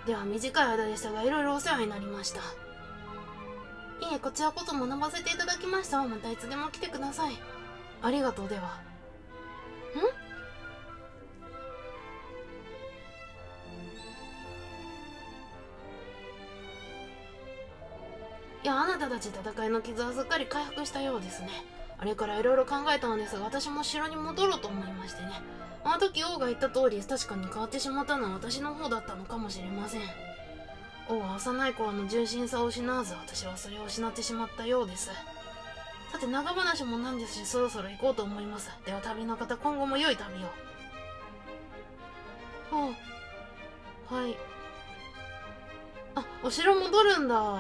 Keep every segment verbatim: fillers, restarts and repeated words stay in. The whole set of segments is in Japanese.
では短い間でしたがいろいろお世話になりました。いえ、こちらこそ学ばせていただきましたわ。またいつでも来てください。ありがとう。では。ん？いや、あなたたち戦いの傷はすっかり回復したようですね。あれからいろいろ考えたのですが、私も城に戻ろうと思いましてね。あの時王が言った通り、確かに変わってしまったのは私の方だったのかもしれません。王は幼い頃の純真さを失わず、私はそれを失ってしまったようです。さて、長話もなんですし、そろそろ行こうと思います。では旅の方、今後も良い旅を。はあ、はい。あ、お城戻るんだ。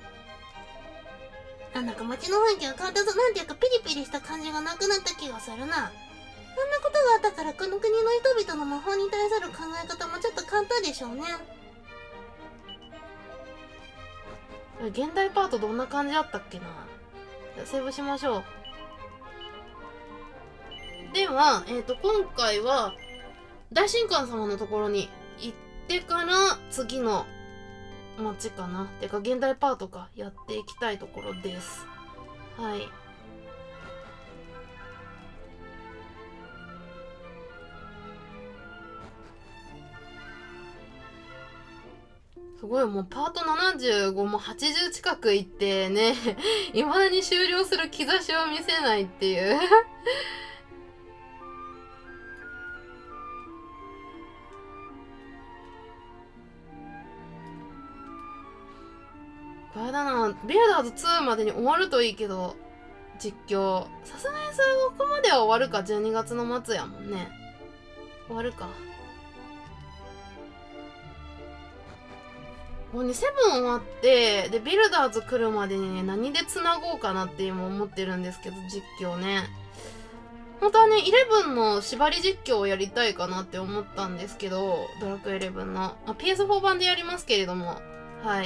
なんだか街の雰囲気が変わったぞ。なんていうかピリピリした感じがなくなった気がするな。そんなことがあったから、この国の人々の魔法に対する考え方もちょっと簡単でしょうね。現代パートどんな感じだったっけな。じゃあセーブしましょう。では、えっと、今回は大神官様のところに行ってから次の街かな。てか現代パートかやっていきたいところです。はい。すごい、もうパートななじゅうごもはちじゅう近く行ってね、未だに終了する兆しを見せないっていうこれだな、ビルダーズツーまでに終わるといいけど、実況。さすがにそれここまでは終わるか。じゅうにがつの末やもんね。終わるか。もうね、セブン終わって、で、ビルダーズ来るまでにね、何で繋ごうかなって今思ってるんですけど、実況ね。本当はね、イレブンの縛り実況をやりたいかなって思ったんですけど、ドラクエイレブンの。あ、ピーエスフォー 版でやりますけれども。はい。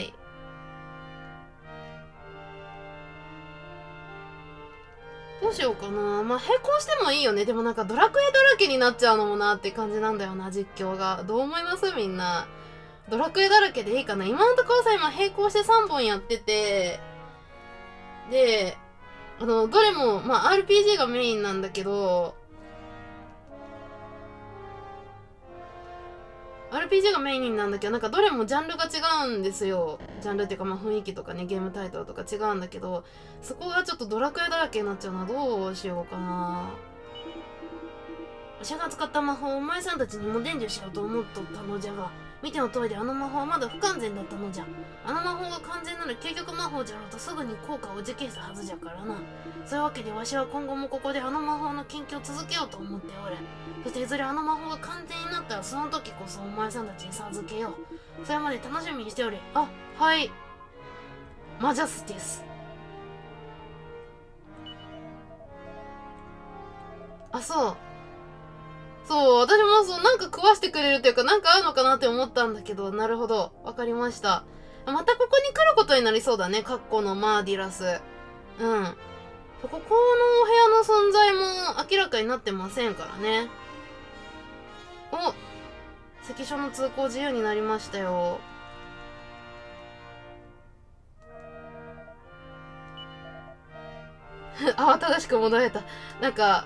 どうしようかな。まあ、並行してもいいよね。でもなんかドラクエだらけになっちゃうのもなって感じなんだよな、実況が。どう思いますみんな。ドラクエだらけでいいかな。今のところさ、今並行してさんぼんやってて、で、あの、どれも、まあ、アールピージー がメインなんだけど、アールピージー がメインなんだけど、なんかどれもジャンルが違うんですよ。ジャンルっていうか、まあ雰囲気とかね、ゲームタイトルとか違うんだけど、そこがちょっとドラクエだらけになっちゃうのはどうしようかな。私が使った魔法をお前さんたちにも伝授しようと思っとったのじゃが、見ての通りあの魔法はまだ不完全だったのじゃ。あの魔法が完全なる究極魔法じゃろうとすぐに効果を受けすはずじゃからな。そういうわけでわしは今後もここであの魔法の研究を続けようと思っておる。そしていずれあの魔法が完全になったらその時こそお前さんたちに授けよう。それまで楽しみにしておれ。あ、はい。マジャスティス。あ、そう。そう、私もそう、なんか食わしてくれるというか、なんか合うのかなって思ったんだけど、なるほど。わかりました。またここに来ることになりそうだね。カッコのマーディラス。うん。ここのお部屋の存在も明らかになってませんからね。お、関所の通行自由になりましたよ。慌ただしく戻れた。なんか、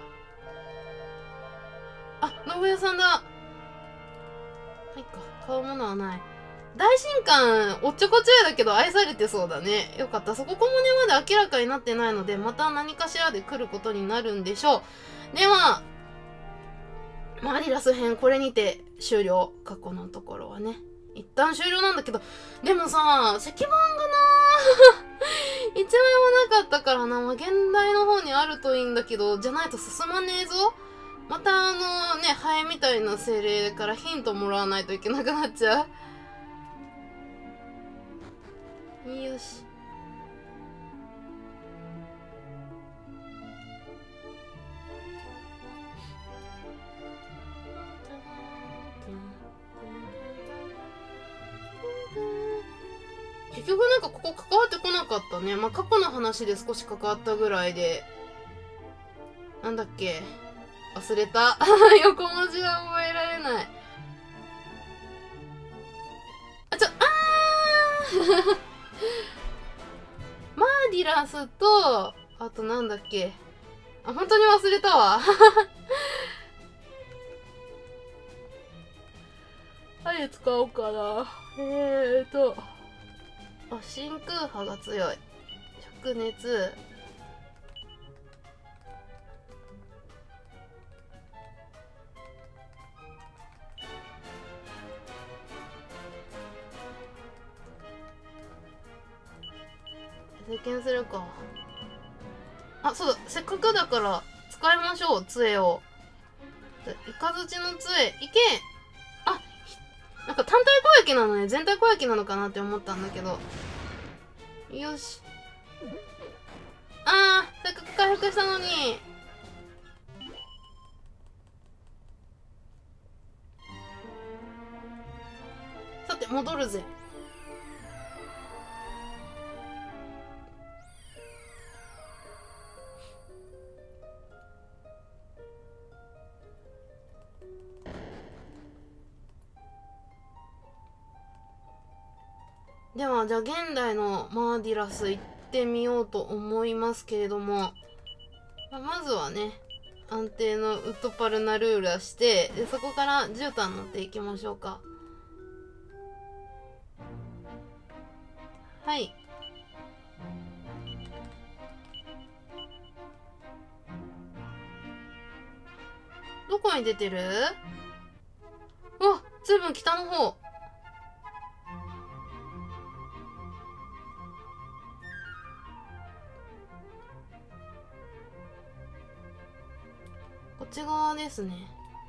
あ、信屋さんだ。はいか、買うものはない。大神官、おっちょこちょいだけど愛されてそうだね。よかった。そここもね、まだ明らかになってないので、また何かしらで来ることになるんでしょう。では、マーディラス編、これにて終了。過去のところはね。一旦終了なんだけど、でもさ、石板がな一枚もなかったからな、まあ、現代の方にあるといいんだけど、じゃないと進まねえぞ。またあのね、ハエみたいな精霊からヒントもらわないといけなくなっちゃう。よし。結局なんかここ関わってこなかったね。まあ、過去の話で少し関わったぐらいで。なんだっけ。忘れた。横文字は覚えられない。あ、ちょ、 マーディラスと、あとなんだっけ。あ、本当に忘れたわ。何使おうかな。えーと。あ、真空波が強い。灼熱。経験するか。あ、そうだ。せっかくだから使いましょう、杖を。イカズチの杖、いけ。あ、なんか単体攻撃なのね。全体攻撃なのかなって思ったんだけど。よし。あー、せっかく回復したのに。さて、戻るぜ。では、じゃあ現代のマーディラス行ってみようと思いますけれども、まあ、まずはね、安定のウッドパルナルーラして、でそこから絨毯乗っていきましょうか。はい。どこに出てる？うわ、ずいぶん北の方。こっち側ですね。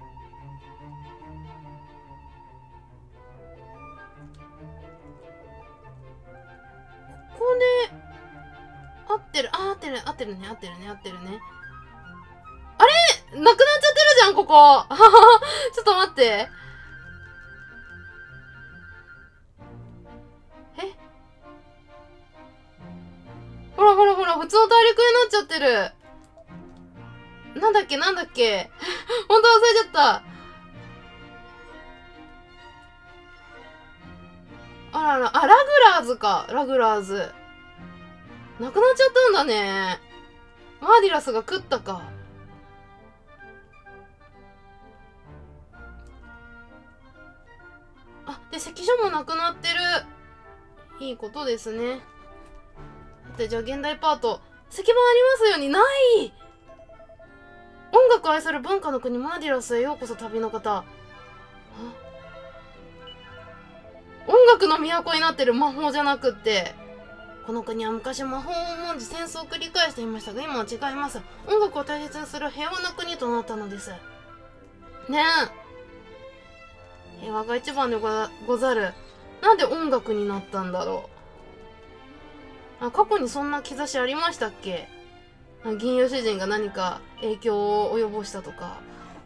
ここで合ってる、あ、合ってる、合ってるね、合ってるね、合ってるね。あれ、なくなっちゃってるじゃん、ここ。ちょっと待って。え、ほらほらほら、普通の大陸になっちゃってる。なんだっけなんだっけほんと忘れちゃった。あらら、あ、ラグラーズか。ラグラーズ。なくなっちゃったんだね。マーディラスが食ったか。あ、で、関所もなくなってる。いいことですね。さて、じゃあ現代パート。石板ありますようにない。音楽愛する文化の国マーディラスへようこそ旅の方。音楽の都になってる魔法じゃなくって。この国は昔魔法を重んじ戦争を繰り返していましたが、今は違います。音楽を大切にする平和な国となったのです。ねえ。平和が一番で ご, ござる。なんで音楽になったんだろう。あ、過去にそんな兆しありましたっけ？銀融詩人が何か影響を及ぼしたとか。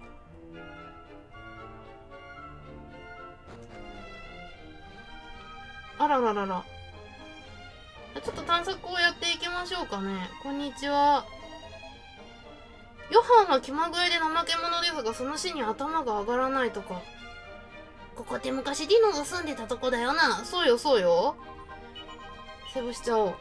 あらららら。ちょっと探索をやっていきましょうかね。こんにちは。ヨハンは気まぐれで怠け者ですが、その死に頭が上がらないとか。ここって昔ディノが住んでたとこだよな。そうよそうよ。セーブしちゃおう。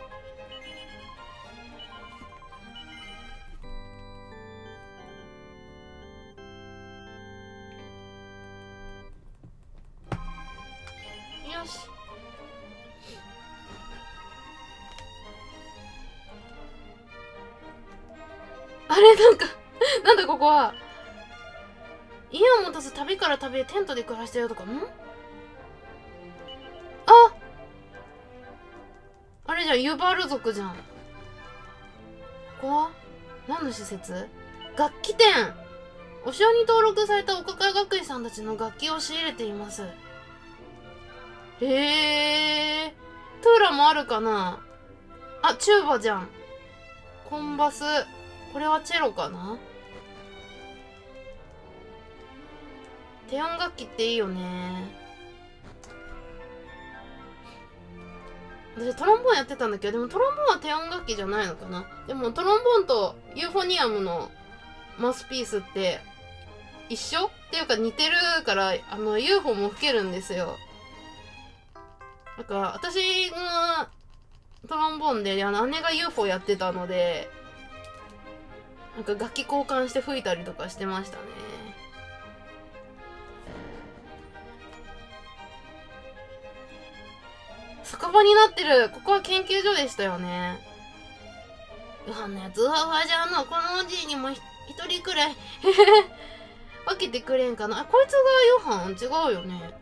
よし。あれ、なんかなんだここは。家を持たず旅から旅へテントで暮らしてるとか。んあ、あれじゃん、ユバル族じゃん。ここは何の施設？楽器店。お城に登録されたお抱え学士さんたちの楽器を仕入れています。へえ。トゥーラもあるかな。あ、チューバじゃん。コンバス。これはチェロかな。低音楽器っていいよね。私トロンボーンやってたんだけど、でもトロンボーンは低音楽器じゃないのかな。でもトロンボーンとユーフォニアムのマウスピースって一緒っていうか似てるから、あの ユーフォ も吹けるんですよ。 なんか私がトロンボーンであの姉が ユーフォー やってたので、なんか楽器交換して吹いたりとかしてましたね。酒場になってる。ここは研究所でしたよね。ヨハンのやつ、うわうわじゃあの、このおじいにも一人くらい分けてくれんかな。あ、こいつがヨハン？違うよね。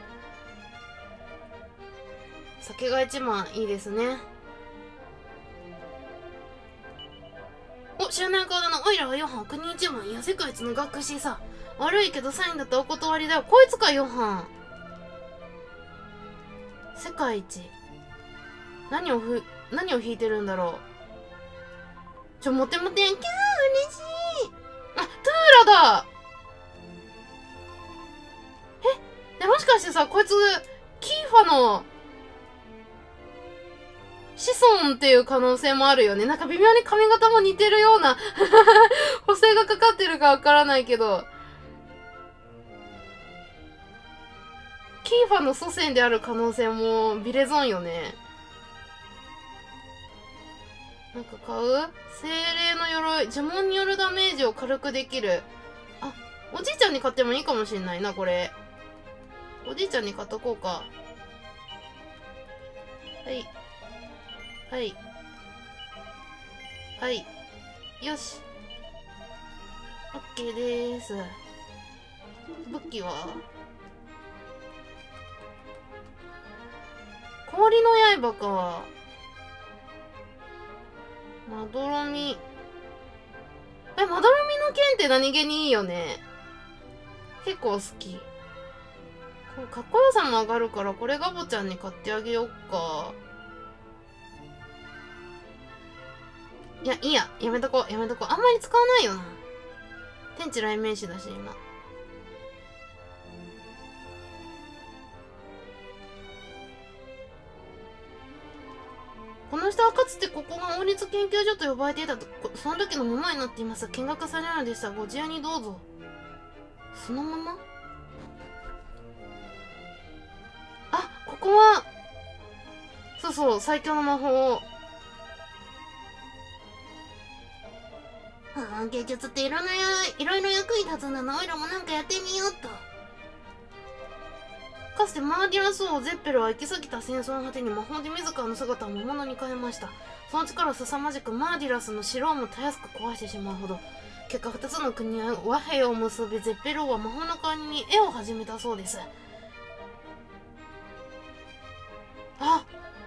酒が一番いいですね。お、知らない顔だな。おいらはヨハン、国一番。いや、世界一の学士さ。悪いけどサインだったらお断りだよ。こいつか、ヨハン。世界一。何をふ、何を弾いてるんだろう。ちょ、モテモテん。キャー、嬉しい。あ、トゥーラだ。え、でもしかしてさ、こいつ、キーファの、子孫っていう可能性もあるよね。なんか微妙に髪型も似てるような補正がかかってるかわからないけど。キーファの祖先である可能性もビレゾンよね。なんか買う？精霊の鎧。呪文によるダメージを軽くできる。あ、おじいちゃんに買ってもいいかもしんないな、これ。おじいちゃんに買っとこうか。はい。はい。はい。よし。オッケーでーす。武器は氷の刃か。まどろみ。え、まどろみの剣って何気にいいよね。結構好き。これかっこよさも上がるから、これガボちゃんに買ってあげよっか。いや、いいや。やめとこう。やめとこう。あんまり使わないよな。天地雷鳴詞だし、今。この人はかつてここが王立研究所と呼ばれていたと、その時のままになっています。見学されるのでしたらご自由にどうぞ。そのまま？あ、ここは、そうそう、最強の魔法。はあ、芸術っていろいろや、いろいろ役に立つんだな。おいらもなんかやってみようっと。かつてマーディラス王ゼッペルは行き過ぎた戦争の果てに魔法で自らの姿を魔物に変えました。その力は凄まじくマーディラスの城をもたやすく壊してしまうほど。結果二つの国は和平を結び、ゼッペル王は魔法の代わりに絵を始めたそうです。あ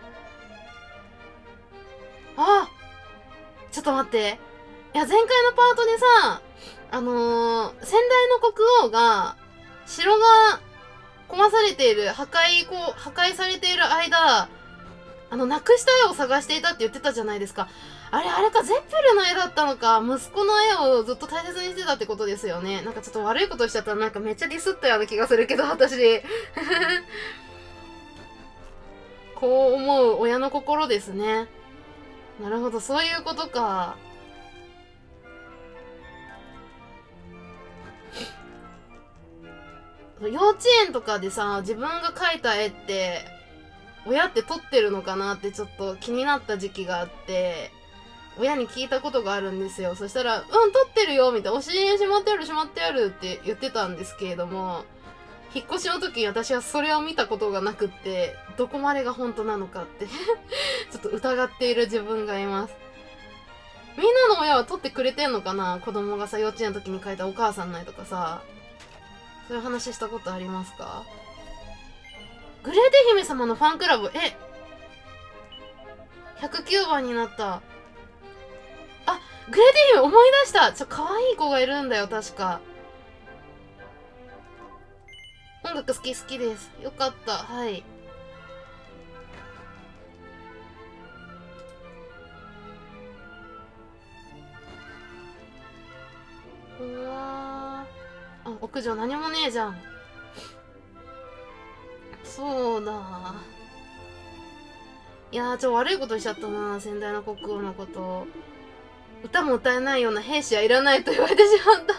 あちょっと待って。いや、前回のパートでさ、あのー、先代の国王が、城が壊されている、破壊、こう、破壊されている間、あの、なくした絵を探していたって言ってたじゃないですか。あれ、あれか、ゼッペルの絵だったのか、息子の絵をずっと大切にしてたってことですよね。なんかちょっと悪いことしちゃったらなんかめっちゃディスったような気がするけど、私。こう思う親の心ですね。なるほど、そういうことか。幼稚園とかでさ、自分が描いた絵って、親って撮ってるのかなってちょっと気になった時期があって、親に聞いたことがあるんですよ。そしたら、うん、撮ってるよみたいな、お尻にしまってあるしまってあるって言ってたんですけれども、引っ越しの時に私はそれを見たことがなくって、どこまでが本当なのかってちょっと疑っている自分がいます。みんなの親は撮ってくれてんのかな？子供がさ、幼稚園の時に描いたお母さんの絵とかさ、そういう話したことありますか？グレーテ姫様のファンクラブ、えひゃくきゅうばんになった。あ、グレーテ姫思い出した。ちょ、可愛い子がいるんだよ、確か。音楽好き好きです。よかった。はい。うわー。あ、屋上何もねえじゃん。そうだ。いやー、ちょ、悪いことしちゃったな、先代の国王のこと。歌も歌えないような兵士はいらないと言われてしまった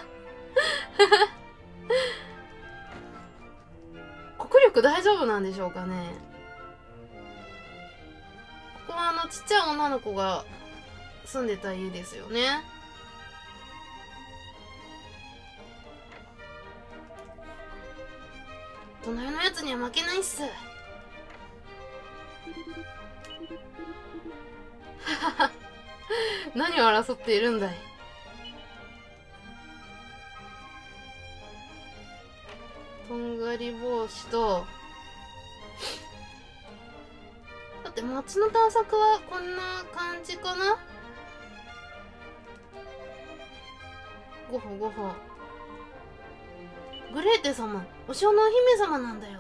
国力大丈夫なんでしょうかね。 とちっちゃい女の子が住んでた家ですよね。隣のやつには負けないっす。何を争っているんだい。とんがり帽子と、だって街の探索はこんな感じかな。ごほごほ。グレーテ様、お城のお姫様なんだよ。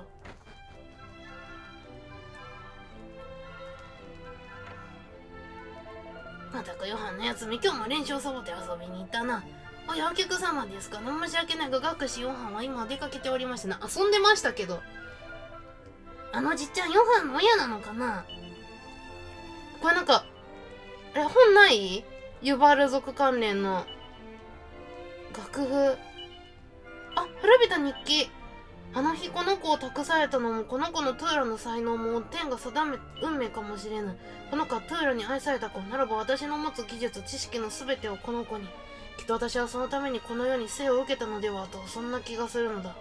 またかヨハンのやつめ、今日も練習をサボって遊びに行ったな。おや、お客様ですか。申し訳ないが、学士ヨハンは今出かけておりましてな。遊んでましたけど。あのじっちゃんヨハンの親なのかな。これなんか、え、本ない？ユバル族関連の楽譜。あ、古びた日記。あの日この子を託されたのも、この子のトゥーラの才能も天が定め運命かもしれぬ。この子はトゥーラに愛された子ならば、私の持つ技術知識の全てをこの子に。きっと私はそのためにこの世に生を受けたのではと、そんな気がするのだ。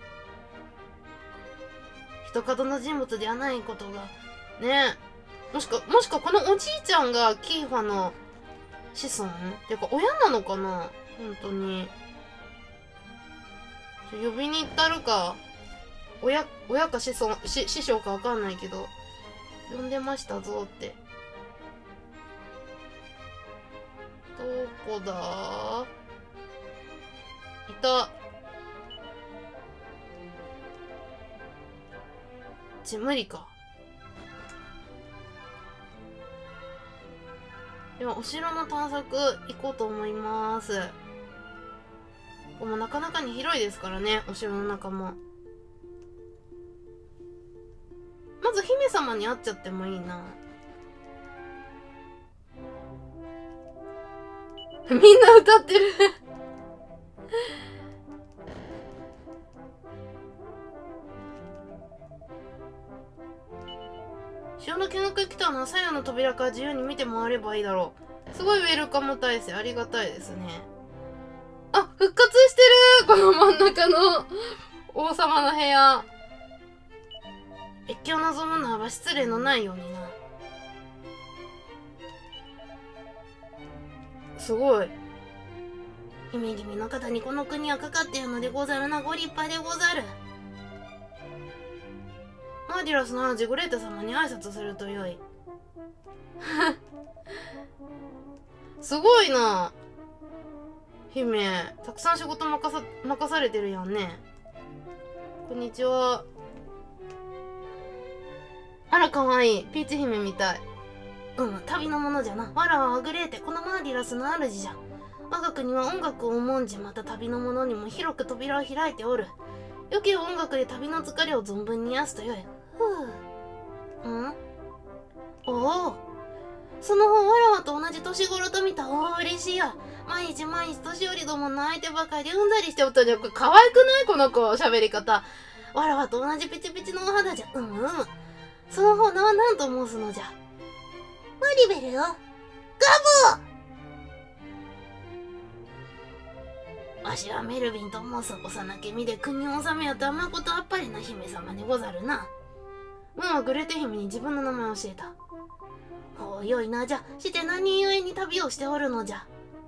人角の人物ではないことがねえ。もしかもしかこのおじいちゃんがキーファの子孫っていうか親なのかな。本当に呼びに行ったるか、親親か子孫し師匠かわかんないけど呼んでましたぞって。どこだ。いた。ち無理か。ではお城の探索行こうと思います。ここもなかなかに広いですからね、お城の中も。まず姫様に会っちゃってもいいな。みんな歌ってる城の見学来たのは左右の扉から自由に見て回ればいいだろう。すごいウェルカム体制、ありがたいですね。あ、復活してる。この真ん中の王様の部屋。越境を望むのは失礼のないようにな。すごい。姫君の方にこの国はかかっているのでござるな。ご立派でござる。マーディラスの主グレーテ様に挨拶するとよい。すごいな。姫、たくさん仕事任さ、任されてるやんね。こんにちは。あら、かわいい。ピーチ姫みたい。うん、旅の者じゃな。わらわはグレーテ、このマーディラスの主じゃ。我が国は音楽を重んじ、また旅の者にも広く扉を開いておる。よけ音楽で旅の疲れを存分に癒すとよい。ふう。ん？おお。その方、わらわと同じ年頃と見た。おお、嬉しいや。毎日毎日年寄りどもの相手ばかりでうんざりしておったじゃん。これ可愛くない？この子、喋り方。わらわと同じピチピチのお肌じゃ。うんうん。その方、名は何と申すのじゃ。マリベルよ。ガボー！わしはメルビンと申す幼き身で国を治めよとまことあっぱりな姫様でござるな。ムーはグレテ姫に自分の名前を教えた。ほう、よいな。じゃ、して何故に旅をしておるのじゃ。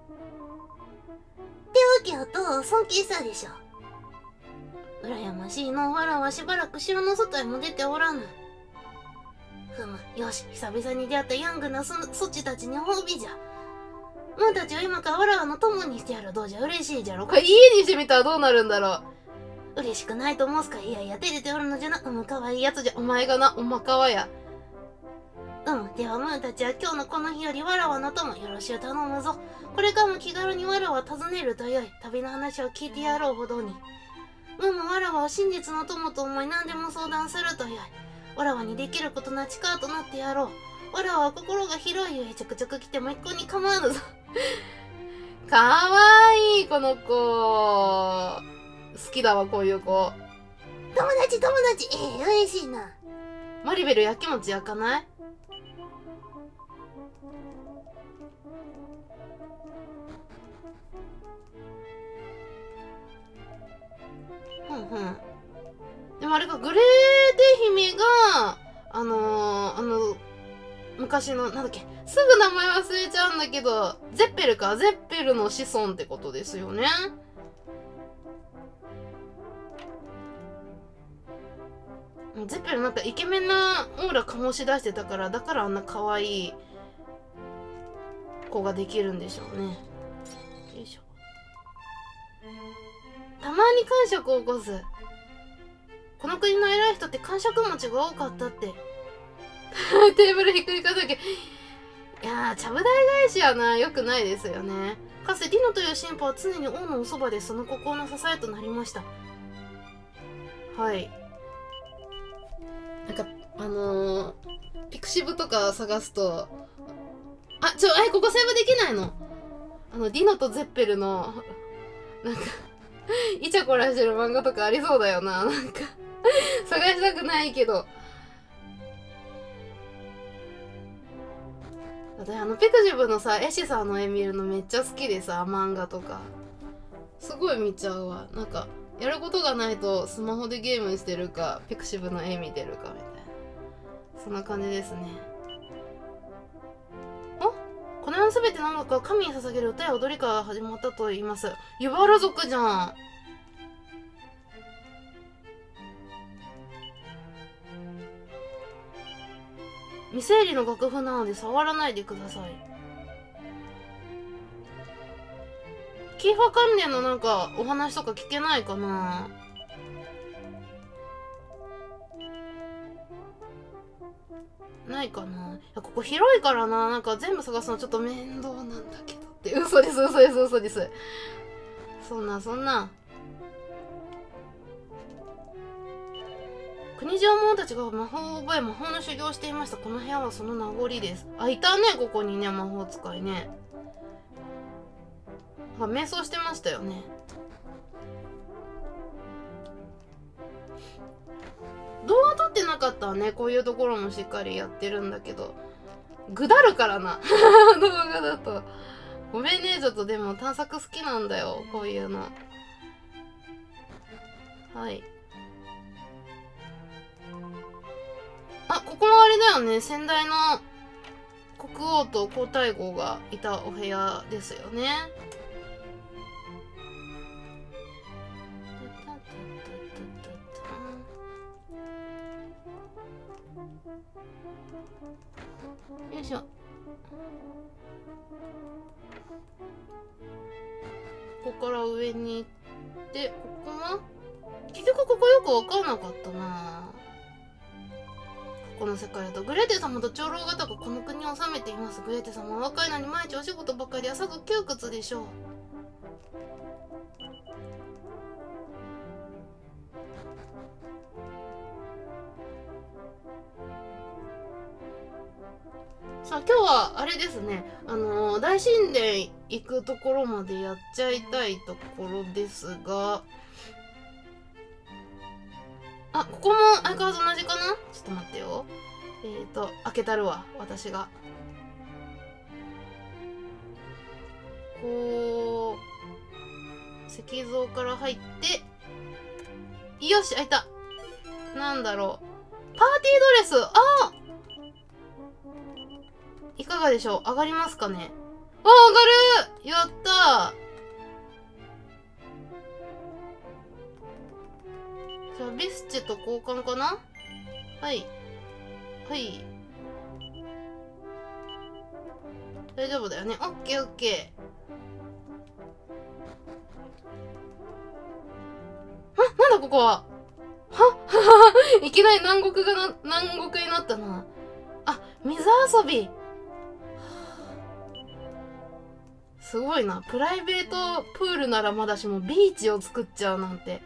手分けをと尊敬したでしょう。羨ましいの。わらはしばらく城の外へも出ておらぬ。ふむ、よし、久々に出会ったヤングなそそちたちに褒美じゃ。ムーたちを今からわらわの友にしてやる。どうじゃ、嬉しいじゃろ。これ家にしてみたらどうなるんだろう。嬉しくないと申すか。いやいや、照れておるのじゃな。うむ、かわいいやつじゃ。お前がな、おまかわや。うむ、ではムーたちは今日のこの日よりわらわの友よろしゅう頼むぞ。これからも気軽にわらわを訪ねるとよい。旅の話を聞いてやろうほどに。ムーもわらわを真実の友と思い何でも相談するとよい。わらわにできることな力となってやろう。わらわは心が広いゆえ、ちょくちょく来ても一向に構わぬぞ。かわいい、この子。好きだわ、こういう子。友達、友達。ええー、嬉しいな。マリベル、やきもち焼かない？ ふんふん。でもあれか、グレーテ姫が、あのー、あの、昔の、なんだっけ、すぐ名前忘れちゃうんだけど、ゼッペルか、ゼッペルの子孫ってことですよね。ゼッペルなんかイケメンなオーラ醸し出してたから、だからあんな可愛い子ができるんでしょうね。よいしょ。たまに感触を起こす。この国の偉い人って感触持ちが多かったって。テーブルひっくり返すだけ。いやー、ちゃぶ台返しはな、良くないですよね。かつてディノという神父は常に王のおそばでその孤高の支えとなりました。はい。なんか、あのー、ピクシブとか探すと、あ、ちょ、え、ここセーブできないの？あの、ディノとゼッペルの、なんか、イチャコラしてる漫画とかありそうだよな。なんか、探したくないけど。私、あの、ピクシブのさ、エシさんの絵見るのめっちゃ好きでさ、漫画とか。すごい見ちゃうわ。なんか、やることがないとスマホでゲームしてるか、ピクシブの絵見てるかみたいな。そんな感じですね。あ、この世のすべての音楽は神に捧げる歌や踊りから始まったと言います。ユバラ族じゃん。未整理の楽譜なので触らないでください。キーファ関連のなんかお話とか聞けないかな。ないかな。いや、ここ広いからな。なんか全部探すのちょっと面倒なんだけどって。嘘です、嘘です、嘘です。そんな、そんな。国中者たちが魔法を覚え魔法の修行をしていました。この部屋はその名残です。あ、いたね、ここにね、魔法使いね。あ、瞑想してましたよね。動画撮ってなかったらね、こういうところもしっかりやってるんだけど、ぐだるからな。動画だと。ごめんね、ちょっとでも探索好きなんだよ、こういうの。はい。あ、ここもあれだよね。先代の国王と皇太后がいたお部屋ですよね。よいしょ。ここから上に行って、ここは結局ここよく分かんなかったな。この世界だとグレーテ様と長老方がこの国を治めています。グレーテ様は若いのに毎日お仕事ばっかりでさぞ窮屈でしょう。さあ今日はあれですね、あのー、大神殿行くところまでやっちゃいたいところですが、あ、ここも相変わらず同じかな。ちょっと待ってよ。えーと開けたるわ、私が。こう石像から入って、よし、開いた。なんだろう、パーティードレス。あ、いかがでしょう。上がりますかね。あ、上がる。やったー。じゃあビスチェと交換かな。はいはい、大丈夫だよね。オッケーオッケー。あ、なんだここは。はいきなり南国がな南国になったな。あ、水遊び。すごいな。プライベートプールならまだしもビーチを作っちゃうなんて。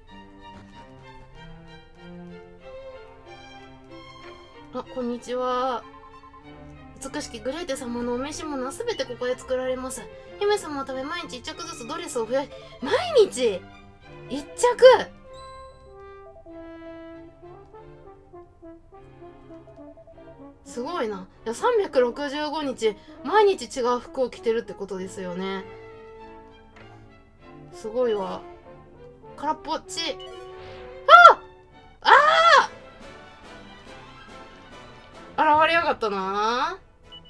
あ、こんにちは。美しきグレーテ様のお召し物はすべてここで作られます。姫様のため毎日一着ずつドレスを増やし、毎日一着。すすごいな。いや、さんびゃくろくじゅうごにち、毎日違う服を着てるってことですよね。すごいわ。空っぽっち。あああ現れやがったな。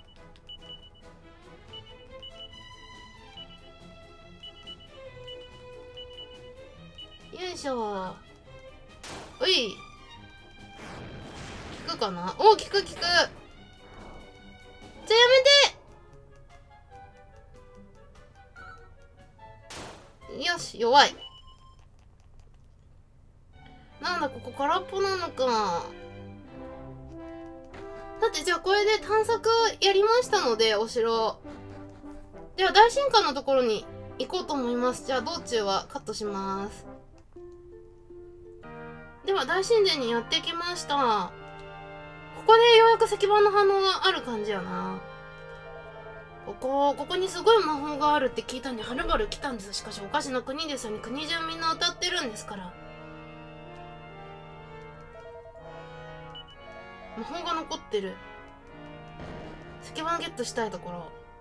よいしょ。おい。効くかな。おお、効く効く。じゃあやめて。よし、弱い。なんだ、ここ空っぽなのか。だってじゃあこれで探索やりましたので、お城。では大神官のところに行こうと思います。じゃあ道中はカットします。では大神殿にやってきました。ここでようやく石板の反応がある感じやな。ここ、ここにすごい魔法があるって聞いたんで、はるばる来たんです。しかしおかしな国ですよね。国中みんな歌ってるんですから。魔法が残ってる。石板ゲットしたいところ。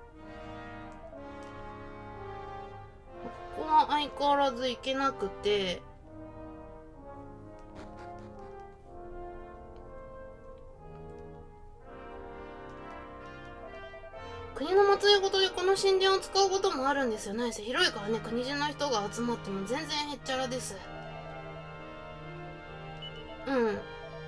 ここは相変わらず行けなくて、国の祭りごとでこの神殿を使うこともあるんですよね。広いからね、国中の人が集まっても全然へっちゃらです。うん。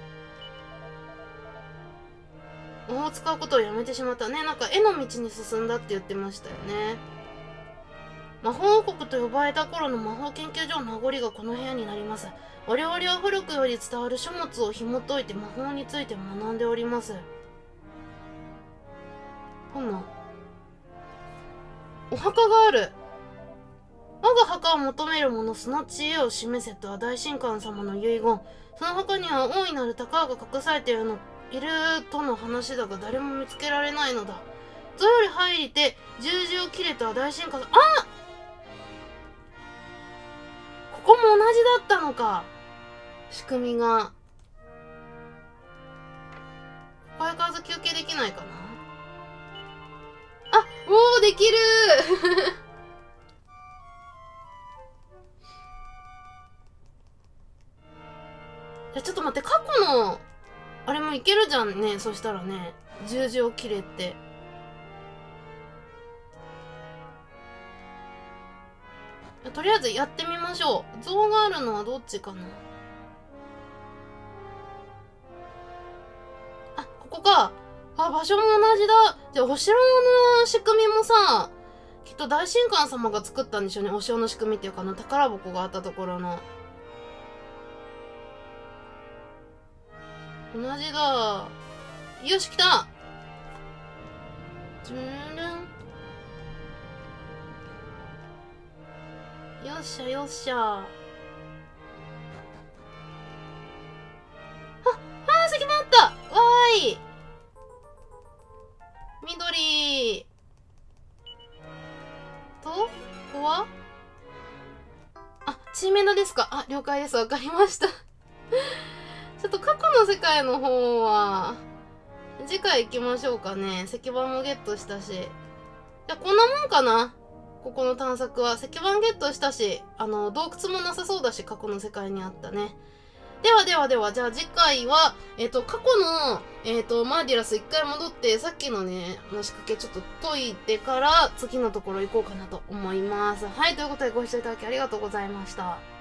魔法を使うことをやめてしまったね。なんか絵の道に進んだって言ってましたよね。魔法王国と呼ばれた頃の魔法研究所の名残がこの部屋になります。我々は古くより伝わる書物を紐解いて魔法について学んでおります。ほんま。お墓がある。我が墓を求める者、その知恵を示せとは大神官様の遺言。その墓には大いなる宝が隠されているのいるとの話だが、誰も見つけられないのだ。ぞより入りて十字を切れとは大神官。あっ、ここも同じだったのか。仕組みが。相変わらず休憩できないかな。あ、もうできるじゃ、ちょっと待って、過去のあれもいけるじゃんね。そしたらね、十字を切れってとりあえずやってみましょう。像があるのはどっちかな。あ、ここか。あ、場所も同じだ。じゃあお城の仕組みもさ、きっと大神官様が作ったんでしょうね。お城の仕組みっていうか、あの宝箱があったところの。同じだ。よし、来た。じゅるん。よっしゃよっしゃ。あ、あー、石板あった。わーい。緑。と、ここはあ、チーメンダですか。あ、了解です。わかりました。ちょっと過去の世界の方は、次回行きましょうかね。石板もゲットしたし。じゃあ、こんなもんかな。ここの探索は。石板ゲットしたし、あの、洞窟もなさそうだし、過去の世界にあったね。ではではでは、じゃあ次回は、えっと、過去の、えっと、マーディラス一回戻って、さっきのね、あの仕掛けちょっと解いてから、次のところ行こうかなと思います。はい、ということでご視聴いただきありがとうございました。